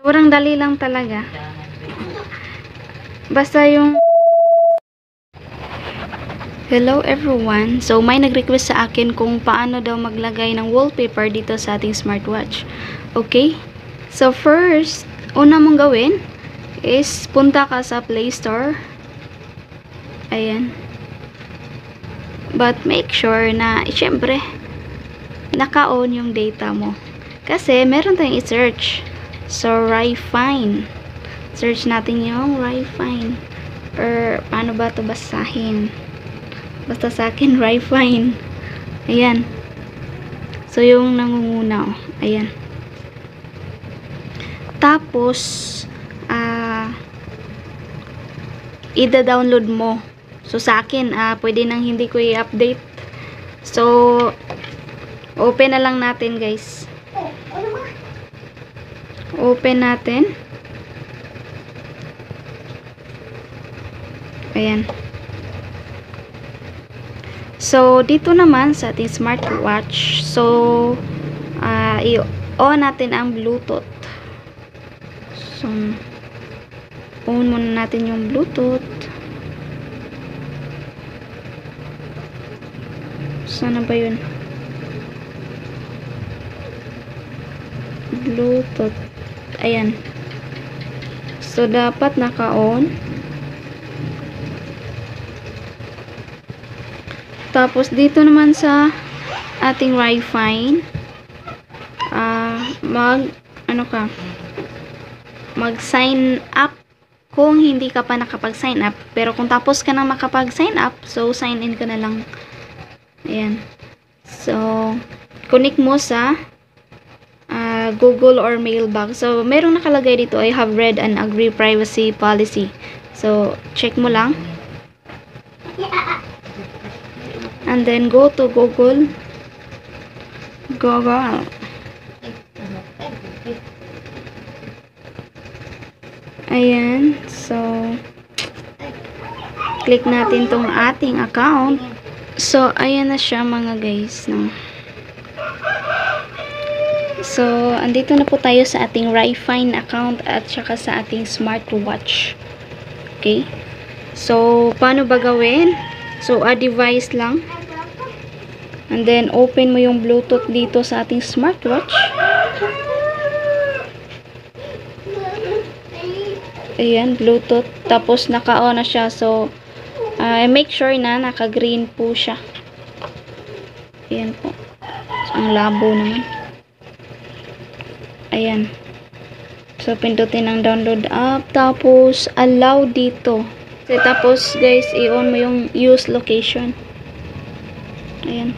Sobrang dali lang talaga. Basta yung... Hello everyone! So, may nag-request sa akin kung paano daw maglagay ng wallpaper dito sa ating smartwatch. Okay? So, first, una mong gawin is punta ka sa Play Store. Ayan. But make sure na, syempre, naka-on yung data mo. Kasi, meron tayong i-search. So, Rifine. Search natin yung Rifine. Or, paano ba ito basahin? Basta sa akin, Rifine. Ayan. So, yung nangungunaw. Ayan. Tapos, ida-download mo. So, sa akin, pwede nang hindi ko i-update. So, open na lang natin, guys. Open natin. Ayan. So, dito naman sa ating smartwatch. So, i-on natin ang Bluetooth. So, on muna natin yung Bluetooth. Sana ba yun? Bluetooth. Ayan. So, dapat naka-on. Tapos, dito naman sa ating Rifine, mag-sign up kung hindi ka pa nakapag-sign up. Pero kung tapos ka na makapag-sign up, so, sign in ka na lang. Ayan. So, connect mo sa Google or mailbox. So, merong nakalagay dito, I have read and agree privacy policy. So, check mo lang. And then, go to Google. Google. Ayan. So, click natin tong ating account. So, ayan na siya mga guys. No? So, andito na po tayo sa ating Rifine account at saka sa ating smartwatch. Okay? So, paano ba gawin? So, a device lang. And then, open mo yung Bluetooth dito sa ating smartwatch. Ayan, Bluetooth. Tapos, naka-on na siya. So, make sure na naka-green po siya. Ayan po. So, ang labo naman. Ayan. So, pindutin ang download app. Tapos, allow dito. So, tapos, guys, i-on mo yung use location. Ayan.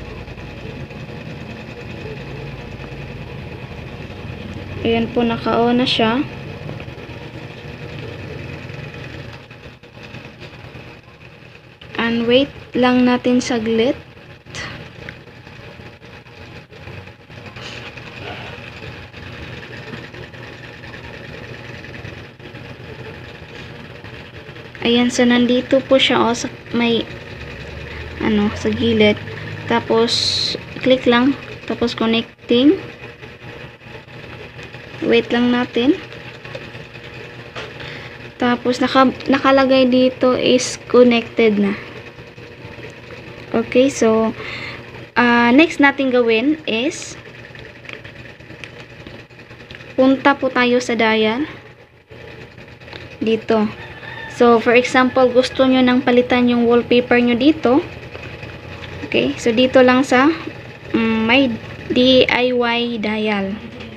Ayan po, naka-on na siya. And wait lang natin saglit. Ayan, so nandito po siya sa may sa gilid. Tapos click lang, tapos connecting. Wait lang natin. Tapos nakalagay dito is connected na. Okay, so next natin gawin is punta po tayo sa dial dito. So, for example, gusto nyo nang palitan yung wallpaper nyo dito. Okay, so dito lang sa may DIY dial.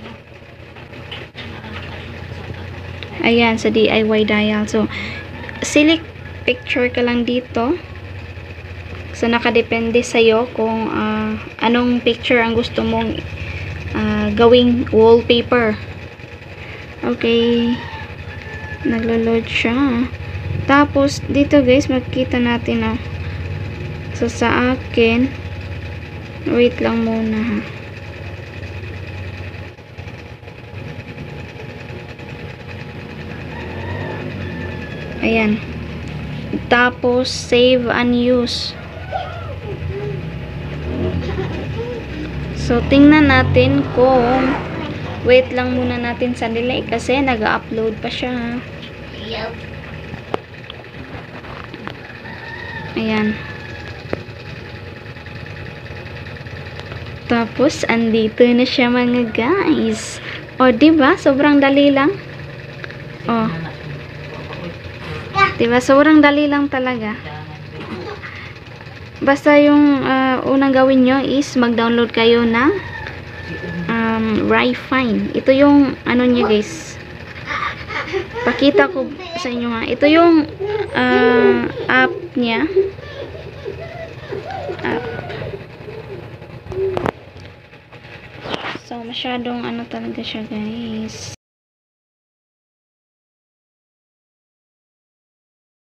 Ayan, sa DIY dial. So, select picture ka lang dito. So, nakadepende sa'yo kung anong picture ang gusto mong gawing wallpaper. Okay. Naglo-load siya. Tapos, dito guys, makikita natin so, sa akin, wait lang muna ha. Ayan. Tapos, save and use. So, tingnan natin kung Wait lang muna natin sa delay kasi nag-upload pa siya. Yup. Ayan. Tapos, andito na siya mga guys. O, diba? Sobrang dali lang. O. Diba? Sobrang dali lang talaga. Basta yung unang gawin nyo is mag-download kayo ng Rifine. Ito yung ano niya guys. Pakita ko sa inyo ha. Ito yung app niya. App. So, masyadong ano talaga siya guys.